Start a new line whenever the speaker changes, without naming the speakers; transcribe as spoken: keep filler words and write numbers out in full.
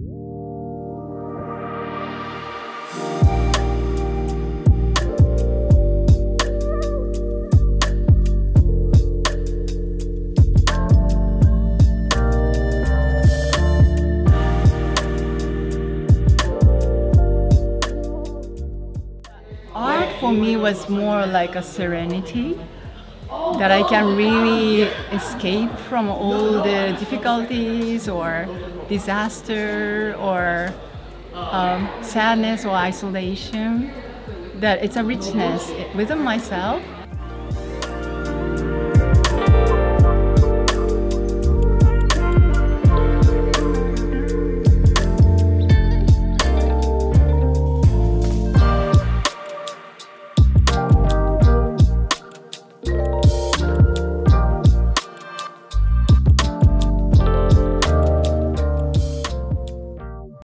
Art for me was more like a serenity, that I can really escape from all the difficulties or disaster or um, sadness or isolation. That it's a richness within myself